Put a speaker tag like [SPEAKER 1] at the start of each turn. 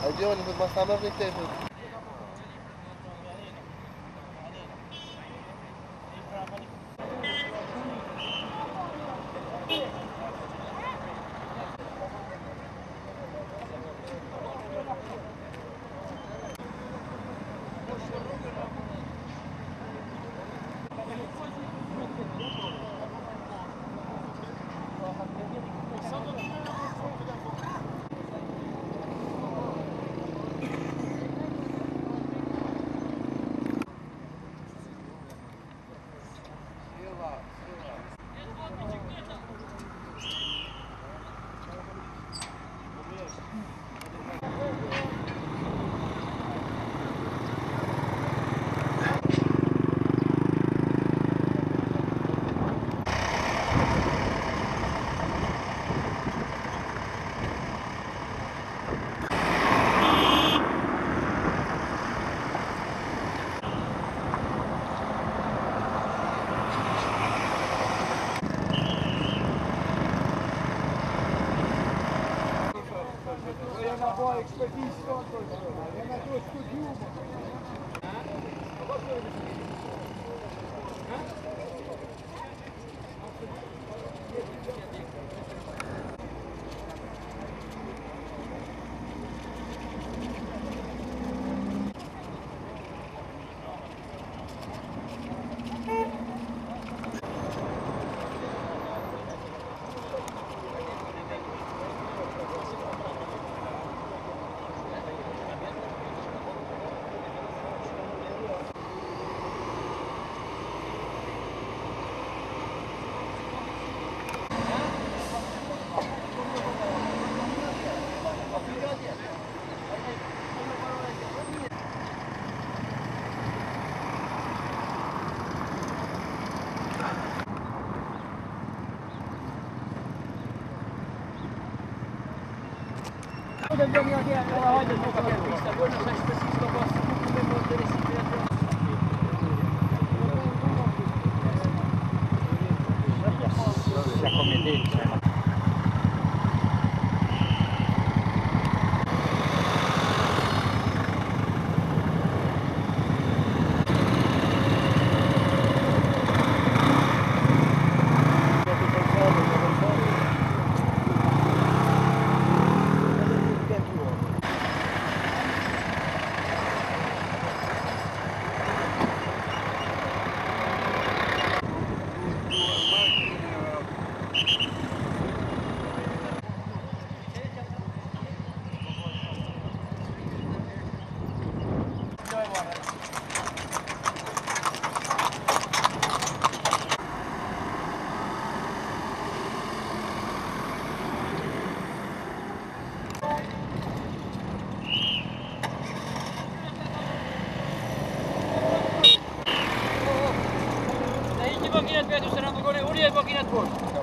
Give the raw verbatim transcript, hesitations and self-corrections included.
[SPEAKER 1] Adione, ma sta a vedere.
[SPEAKER 2] Uma boa expedição, é na tua estudiosa. Dobbiamo andare a oggi non capiamo questa cosa, non sai se si scopre come poter essere. La competenza. Pochino più, saranno con le unie e pochino più.